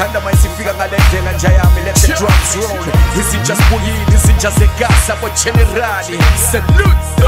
Tanda maisifika ngalendlela njayami. Let the drums roll. Izinja sibuyile, izinja zegasa bo generali. Salute.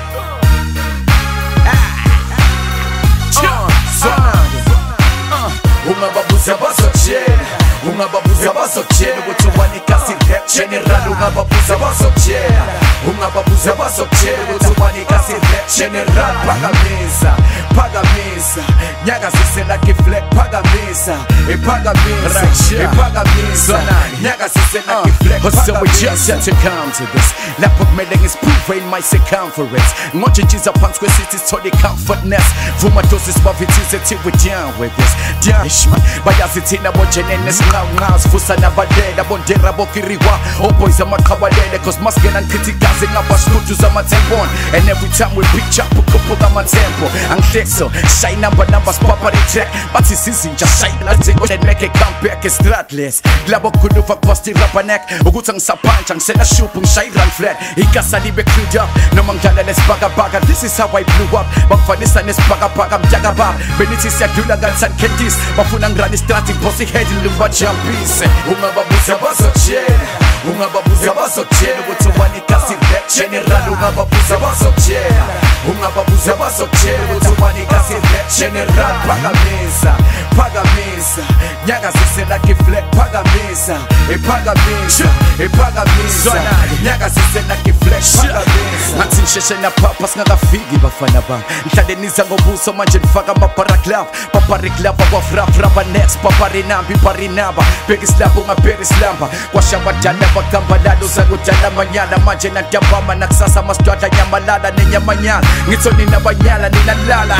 Ungababuza bazotshela, ungababuza bazotshela ukuthi ubani kasi rap general. Ungababuza bazotshela, ungababuza bazotshela ukuthi ubani kasi rap general. Phakamisa, phakamisa, nyakazise like flag. Phakamisa, phakamisa, phakamisa, nyakazise like flag. So we just had to come to this. Lapho kumele ngisprove in my circumference. Ngotshintsha phansi kwesithi sithole comfortness. Vuma dosis bavithise till we down with this. Bayazi thina bojenene sinqanqa sifusa nabadela bondera bokiriwa oboys amaqhabalele cause maskena ngikhithikazi ngabasitudio zamathempon. And every time we pitch up ukuphupha amatempo angihleso shy number spapari track bathi sizinja shy lathi and make a comeback stratless labo khulufa posti rapper neck ukuthi ngisaphanja ngisela shuphu ngishay run flat ikasa libe clued up noma ngidlala lesibhakabhaka. This is how I blew up bakufanisa nesibhakabhaka mjaka bab benithi siyadlula kansan candies bafuna ngirani strategy bossy head lumba jumpise. Ungababuza bazotshela, ungababuza bazotshela ukuthi ubani kasi rap general. Ungababuza bazotshela, ungababuza bazotshela ukuthi ubani kasi rap general. Phakamisa, phakamisa, nyakazise like flag. Phakamisa, phakamisa, phakamisa, nyakazise like flag. Phakamisa. Ngathi ngisheshe naphapha singakafiki bafana bami. Ngihlale niza ngobuso manje nifaka amaparaglove. Papariglove abafrafraba next paparinambi parinaba. Bekislabo ngaperislamba kwashabadala bakambalalo zakudala manyala. Manje nadyabama nakusasa masitwadla nyamalala nenyamanyala. Ngithoni nabanyala ninalala.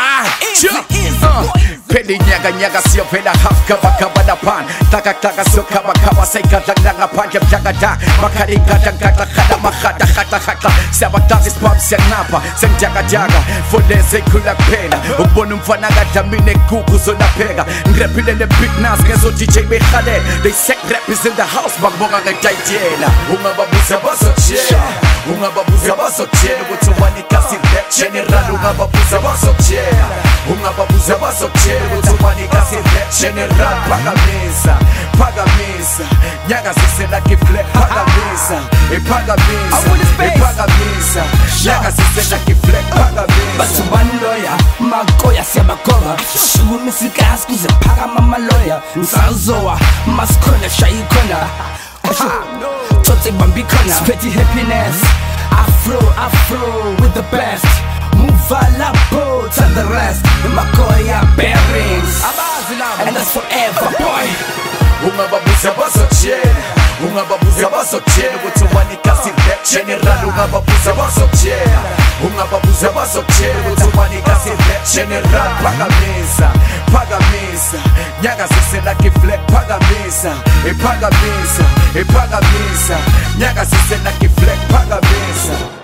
Peli nyaka nyaka siyovela half cover cover na pan. Taka taka so cover cover say gadla ngaphandle mjakada. Makhali gadla gadla khada makhada khada khada. Siyabadazi spam siyanapa sengjakajaga. Fondeze khula kuphela ukubona umfana kadlamini ekuku zonapheka. Ngirephile le big nas ngezo DJ bekhale. They sick rap is in the house bakubonga ngedayitela. Ungababuza bazotshela, ungababuza bazotshela ukuthi ubani kasi rap general. Ungababuza bazotshela, ungababuza bazotshela ukuthi ubani kasi rap general. Phakamisa, phakamisa, nyakazise like flag. Phakamisa, phakamisa, phakamisa, nyakazise like flag. Phakamisa. Bathubani lawyer, makoya siyabagoba. Shumisikazi kuze phakama maloya. Ngisazowa, masikhona shayikhona. Totsi bambi khona. Spready happiness. Afro with the best. Move alapo to the rest. Makoya bearings. And that's forever, boy. Ungababuza bazotshela, ungababuza bazotshela ukuthi ubani kasi rap general. Ungababuza bazotshela, ungababuza bazotshela ukuthi ubani kasi rap general. Phakamisa, phakamisa, nyakazise like flag. Phakamisa, phakamisa, phakamisa, nyakazise like flag. Phakamisa.